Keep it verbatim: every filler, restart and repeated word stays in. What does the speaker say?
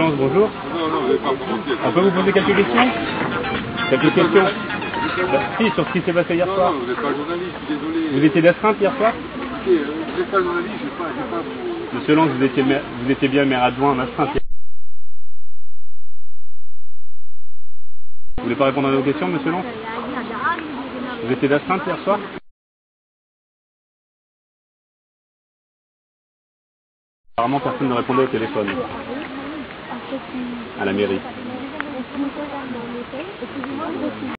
Lance, bonjour. Non, non, vous n'avez pas commenté. On peut vous poser quelques questions Quelques questions Bah, Si, sur ce qui s'est passé hier Non, soir. non, vous n'êtes pas journaliste, je suis désolé. Vous étiez d'astreinte hier soir? Écoutez, euh, vous n'êtes pas journaliste, je ne vais pas, je vais pas vous... Monsieur Lance, vous étiez, maire- vous étiez bien maire adjoint en astreinte hier. Vous voulez pas répondre à nos questions, monsieur Lance? Vous étiez d'astreinte hier soir? Apparemment, personne ne répondait au téléphone. À la mairie.